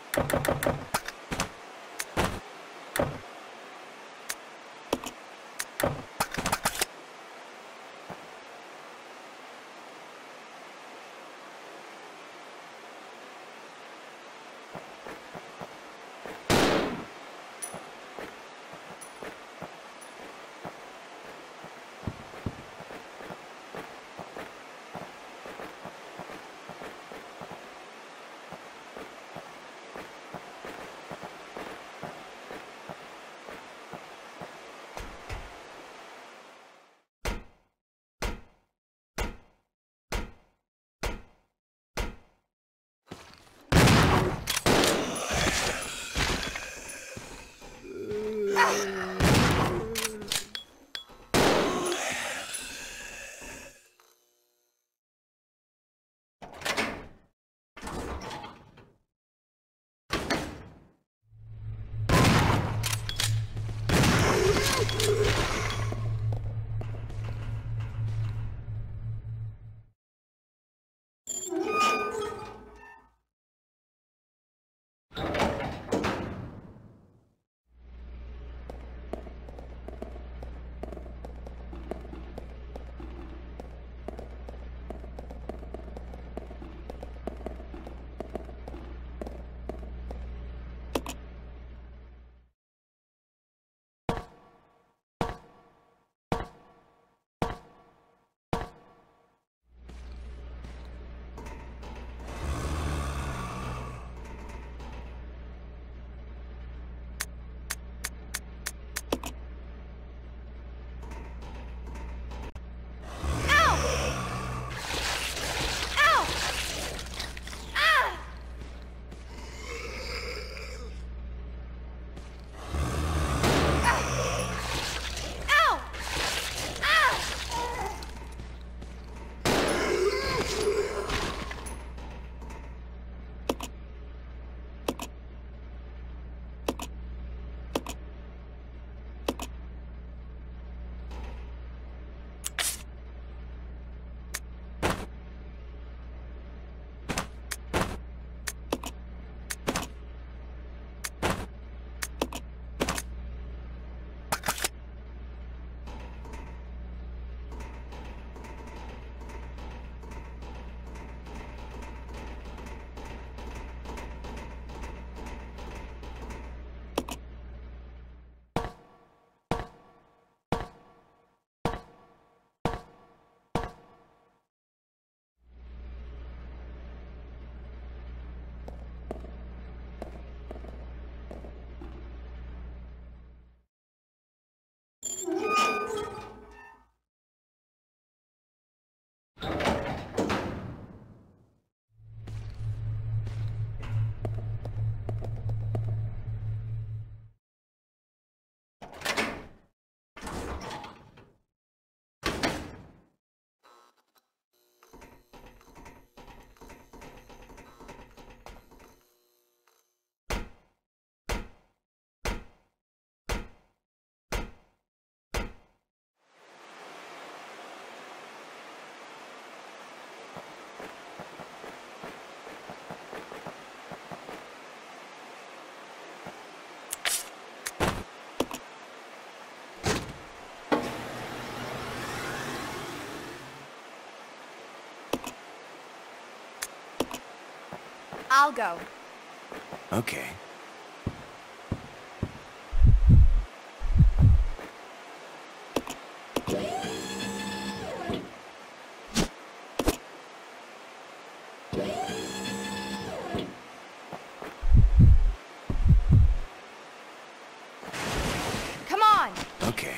I'll go. Okay. Come on! Okay.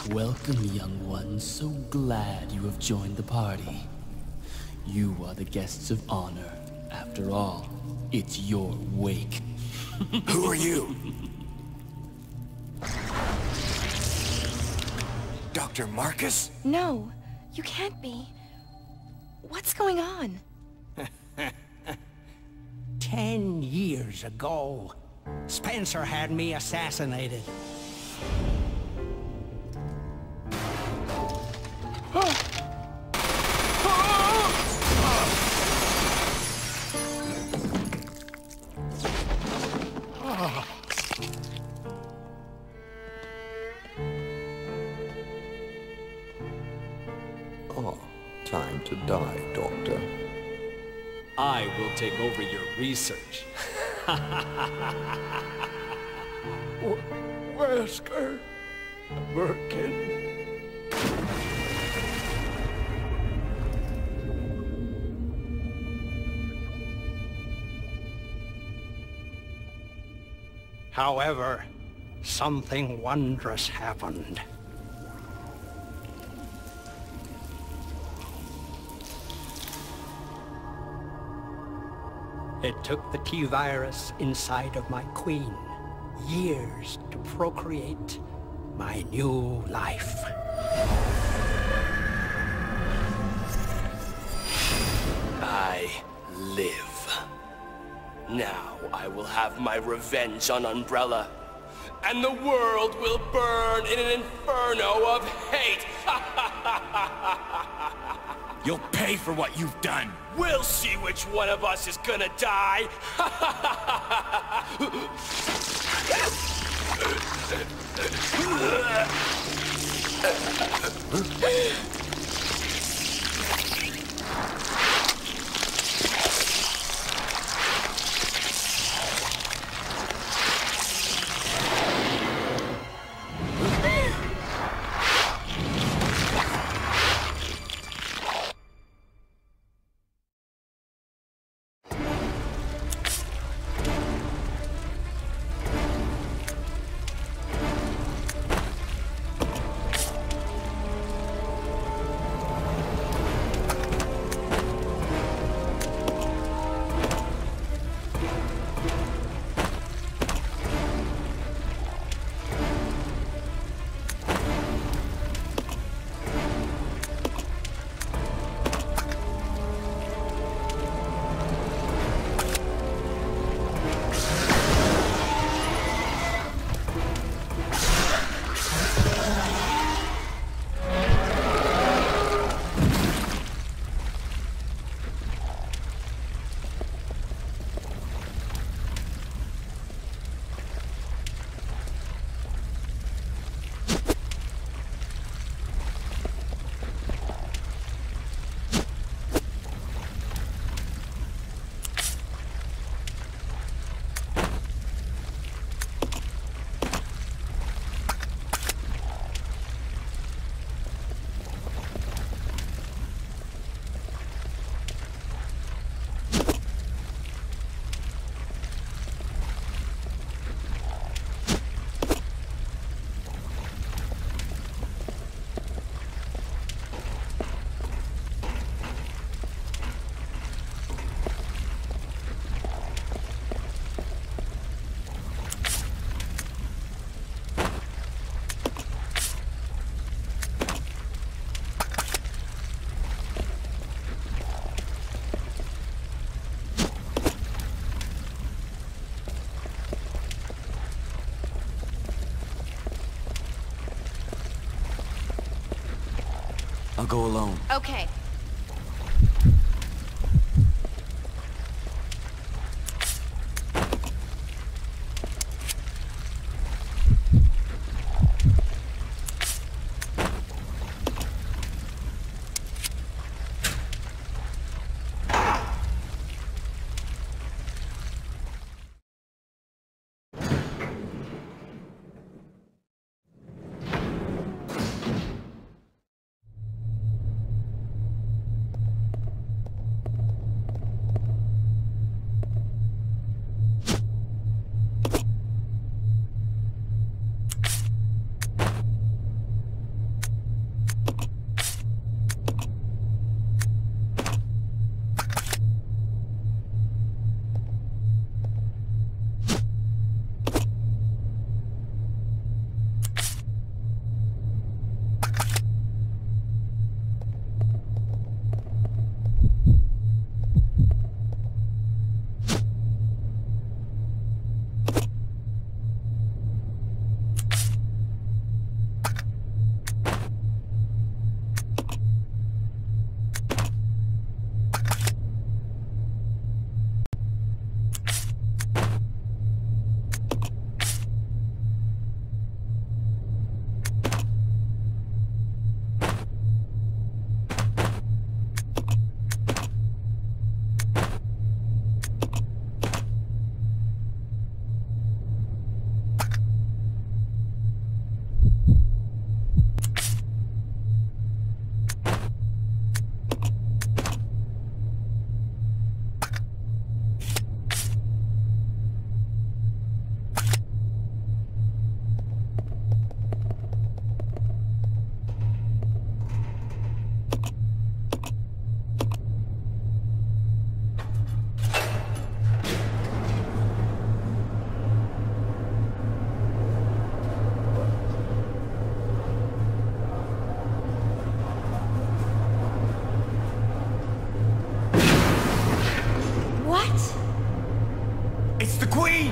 Welcome, young one. So glad you have joined the party. You are the guests of honor. After all, it's your wake. Who are you? Dr. Marcus? No, you can't be. What's going on? 10 years ago, Spencer had me assassinated. Time to die, Doctor. I will take over your research. Wesker, Birkin. However, something wondrous happened. It took the T-virus inside of my queen years to procreate my new life. I live. Now I will have my revenge on Umbrella, and the world will burn in an inferno of hate. You'll pay for what you've done. We'll see which one of us is gonna die. I'll go alone. Okay. It's the Queen!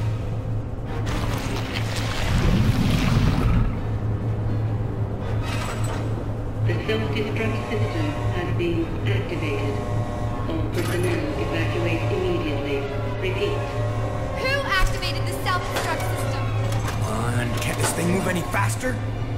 The self-destruct system has been activated. All personnel evacuate immediately. Repeat. Who activated the self-destruct system? Come on, can't this thing move any faster?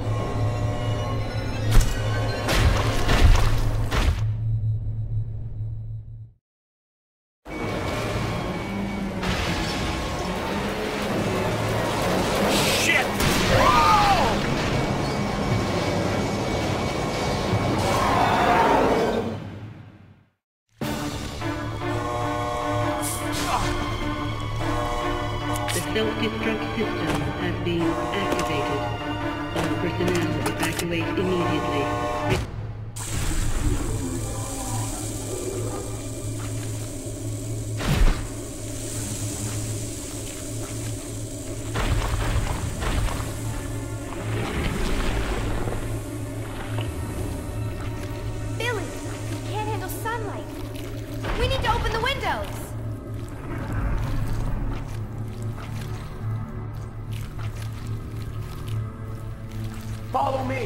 The self-destruct system has been activated. All personnel evacuate immediately. Billy, you can't handle sunlight. We need to open the windows. Follow me!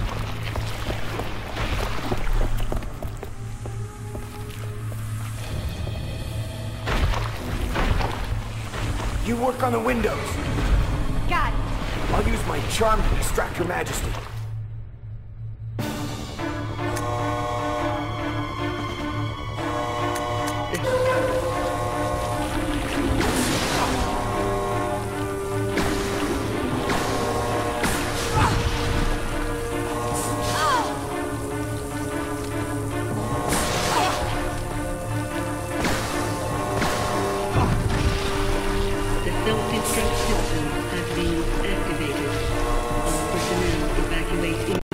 You work on the windows. Got it. I'll use my charm to distract Her Majesty. The self-destruct system has been activated. All personnel evacuate immediately.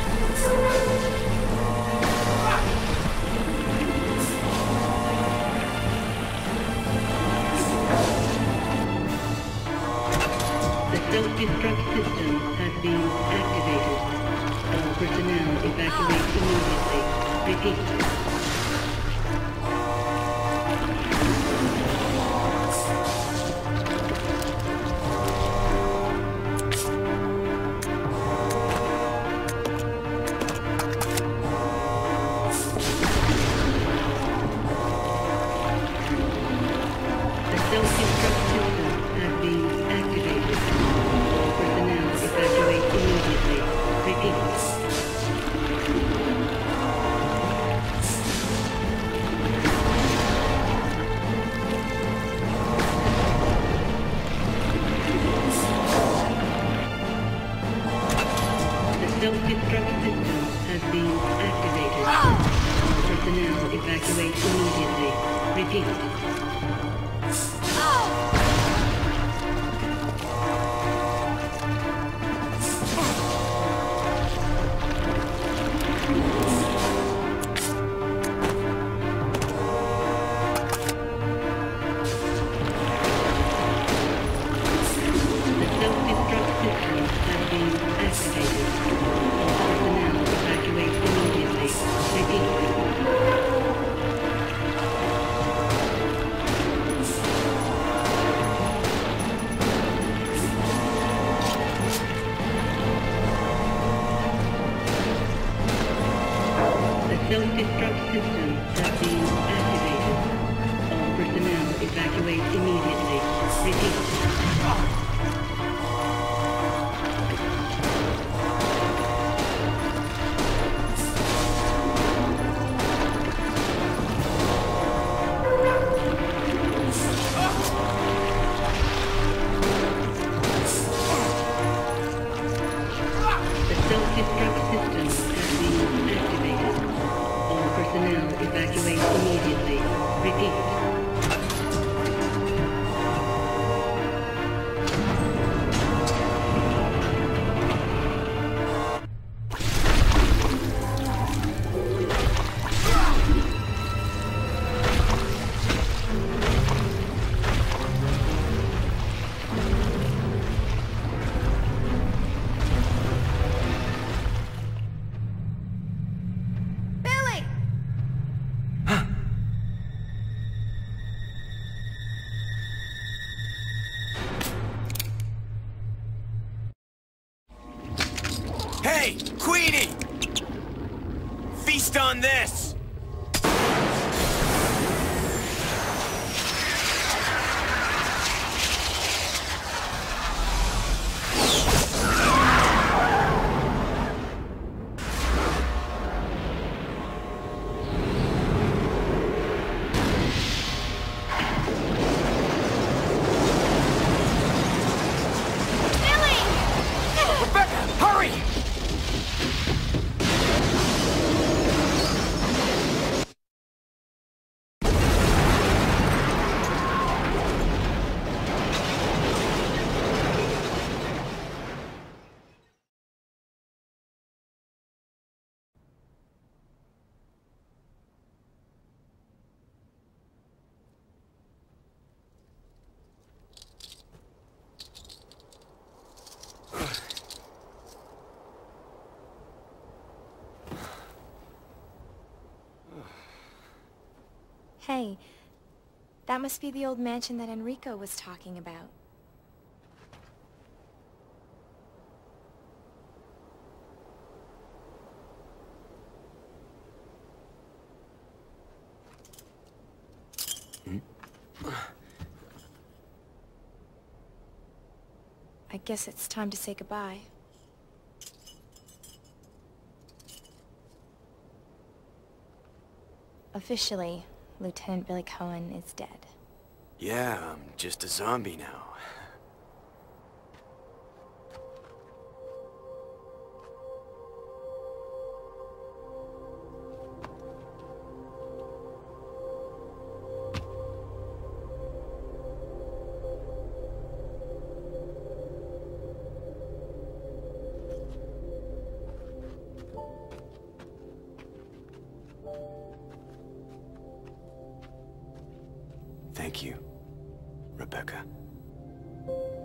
The self-destruct system has been activated. All personnel evacuate immediately. Repeat. The self-destruct system has been activated. All personnel evacuate immediately. Repeat. The self-destruct system has been activated. All personnel evacuate immediately. Repeat. The self-destruct system has been activated. All personnel evacuate immediately. Repeat. The self-destruct system has been activated. All personnel evacuate immediately. Repeat. The self-destruct system has been activated. All personnel evacuate immediately. Repeat. Hey, Queenie! Feast on this! Hey, that must be the old mansion that Enrico was talking about. I guess it's time to say goodbye. Officially, Lieutenant Billy Cohen is dead. Yeah, I'm just a zombie now. Thank you, Rebecca.